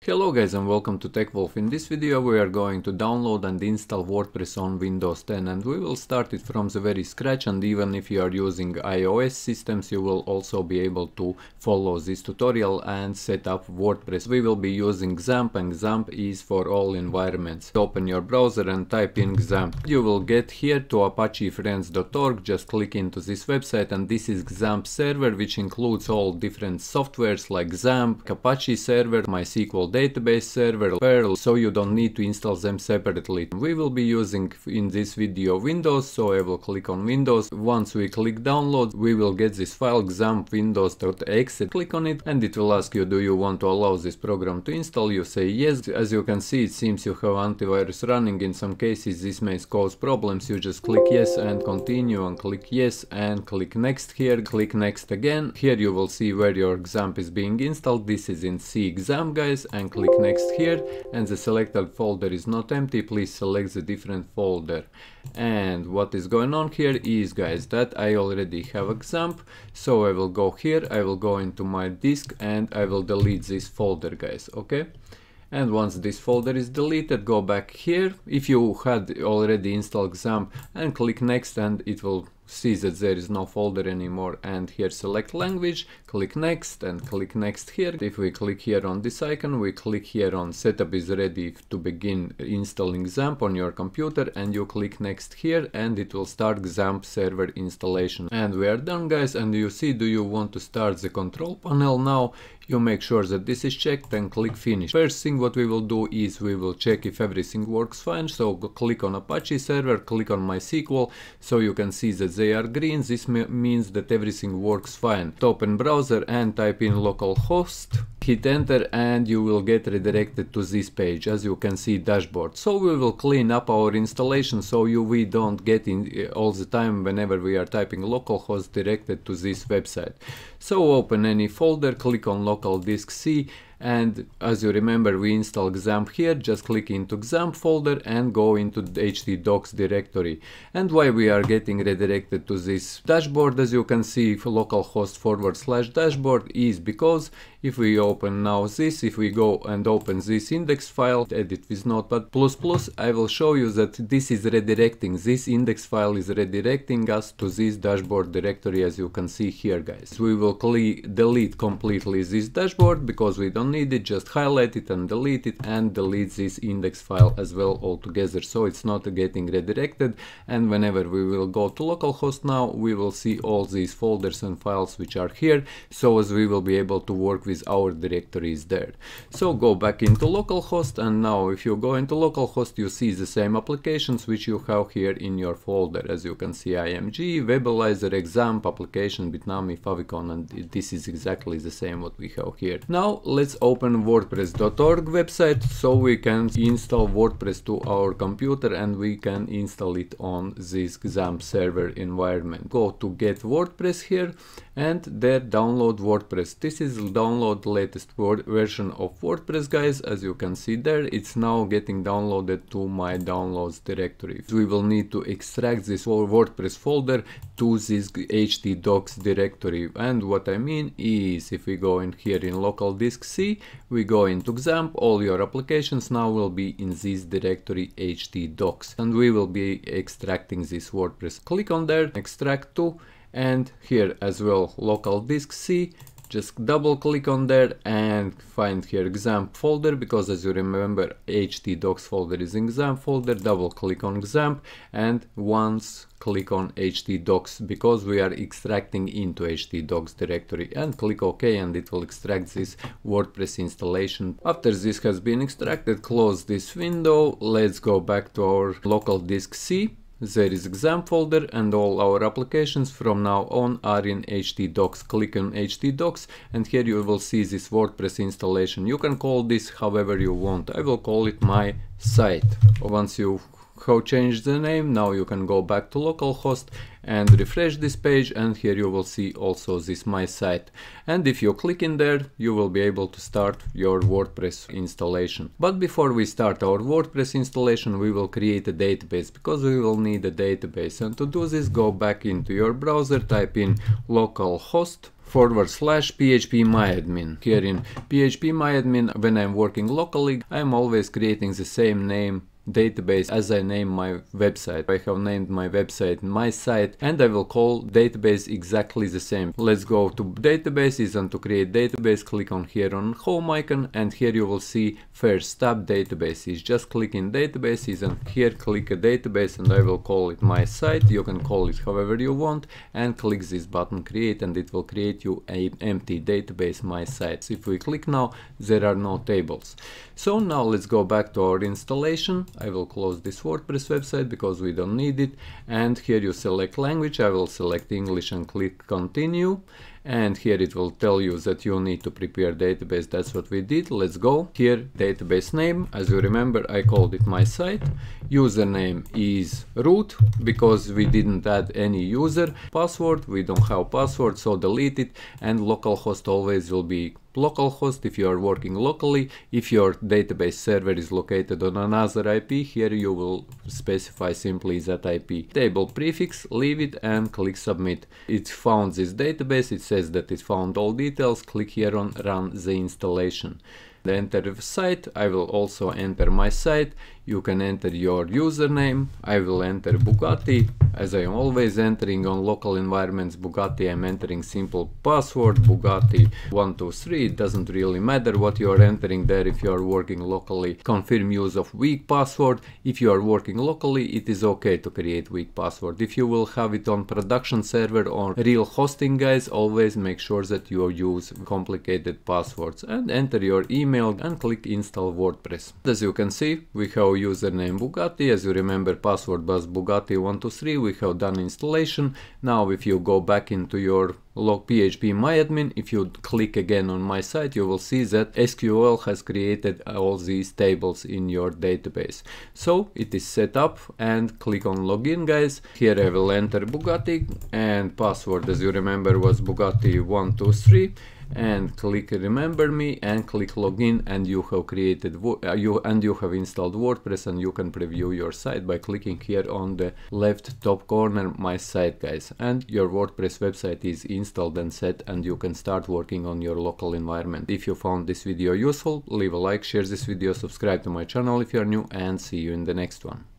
Hello guys and welcome to TechWolf. In this video we are going to download and install WordPress on Windows 10 and we will start it from the very scratch, and even if you are using iOS systems you will also be able to follow this tutorial and set up WordPress. We will be using XAMPP, and XAMPP is for all environments. Open your browser and type in XAMPP. You will get here to apachefriends.org. Just click into this website and this is XAMPP server, which includes all different softwares like XAMPP, Apache server, MySQL database server, Perl, so you don't need to install them separately. We will be using in this video Windows, so I will click on Windows. Once we click download, we will get this file XAMPP windows.exe. Click on it and it will ask you, do you want to allow this program to install? You say yes. As you can see, it seems you have antivirus running. In some cases this may cause problems. You just click yes and continue, and click yes and click next here. Click next again. Here you will see where your XAMPP is being installed. This is in C XAMPP, guys, and click next here, and the selected folder is not empty. Please select the different folder. And what is going on here is, guys, that I already have XAMPP, so I will go here, I will go into my disk and I will delete this folder, guys. Okay, and once this folder is deleted, go back here if you had already installed XAMPP and click next, and it will see that there is no folder anymore. And here select language, click next and click next here. If we click here on this icon, we click here on setup is ready to begin installing XAMPP on your computer, and you click next here and it will start XAMPP server installation. And we are done, guys. And you see, do you want to start the control panel now? You make sure that this is checked and click finish. First thing what we will do is we will check if everything works fine. So click on Apache server, click on MySQL, so you can see that they are green. This means that everything works fine. Open browser and type in localhost, hit enter, and you will get redirected to this page. As you can see, dashboard. So we will clean up our installation so we don't get in all the time whenever we are typing localhost directed to this website. So open any folder, click on local disk C, and as you remember we installed XAMPP here. Just click into XAMPP folder and go into the htdocs directory. And why we are getting redirected to this dashboard, as you can see, localhost /dashboard, is because if we open now this, if we go and open this index file, edit with notepad++, I will show you that this is redirecting, this index file is redirecting us to this dashboard directory, as you can see here, guys. We will delete completely this dashboard because we don't need it. Just highlight it and delete it, and delete this index file as well altogether, so it's not getting redirected. And whenever we will go to localhost now, we will see all these folders and files which are here, so as we will be able to work with our directories there. So go back into localhost, and now if you go into localhost you see the same applications which you have here in your folder. As you can see, IMG, Webalizer, XAMPP, application, Bitnami, Favicon, and this is exactly the same what we have here. Now let's open wordpress.org website so we can install WordPress to our computer and we can install it on this XAMPP server environment. Go to get WordPress here and there download WordPress. This is download latest version of WordPress, guys. As you can see there, it's now getting downloaded to my downloads directory. We will need to extract this WordPress folder to this htdocs directory, and what I mean is if we go in here in local disk C, we go into XAMPP, all your applications now will be in this directory htdocs, and we will be extracting this WordPress. Click on there, extract to, and here as well local disk C. Just double click on there and find here XAMPP folder, because as you remember htdocs folder is in XAMPP folder. Double click on XAMPP and once click on htdocs because we are extracting into htdocs directory, and click OK, and it will extract this WordPress installation. After this has been extracted, close this window. Let's go back to our local disk C. There is XAMPP folder and all our applications from now on are in htdocs. Click on htdocs and here you will see this WordPress installation. You can call this however you want. I will call it my site. Once you how change the name. Now you can go back to localhost and refresh this page, and here you will see also this my site. And if you click in there, you will be able to start your WordPress installation. But before we start our WordPress installation, we will create a database, because we will need a database. And to do this, go back into your browser, type in localhost /phpMyAdmin. Here in phpMyAdmin, when I'm working locally, I'm always creating the same name database as I name my website. I have named my website my site, and I will call database exactly the same. Let's go to databases, and to create database, click on here on home icon, and here you will see first tab databases. Just click in databases, and here click a database, and I will call it my site. You can call it however you want, and click this button create, and it will create you an empty database my site. If we click now, there are no tables. So now let's go back to our installation. I will close this WordPress website because we don't need it, and here you select language. I will select English and click continue, and here it will tell you that you need to prepare database. That's what we did. Let's go. Here database name, as you remember, I called it my site. Username is root because we didn't add any user. Password, we don't have password, so delete it. And localhost always will be localhost if you are working locally. If your database server is located on another IP, here you will specify simply that IP. Table prefix, leave it, and click submit. It found this database. It says that it found all details. Click here on run the installation. Enter the site. I will also enter my site. You can enter your username. I will enter Bugatti. As I am always entering on local environments Bugatti, I'm entering simple password Bugatti 123. It doesn't really matter what you are entering there if you are working locally. Confirm use of weak password. If you are working locally, it is okay to create weak password. If you will have it on production server or real hosting, guys, always make sure that you use complicated passwords, and enter your email and click install WordPress. As you can see, we have username Bugatti. As you remember, password was Bugatti123. We have done installation. Now if you go back into your phpMyAdmin, if you click again on my site, you will see that SQL has created all these tables in your database. So it is set up, and click on login, guys. Here I will enter Bugatti, and password, as you remember, was Bugatti123. And click remember me and click login, and you have created you have installed WordPress, and you can preview your site by clicking here on the left top corner my site, guys, and your WordPress website is installed and set, and you can start working on your local environment. If you found this video useful, leave a like, share this video, subscribe to my channel if you are new, and see you in the next one.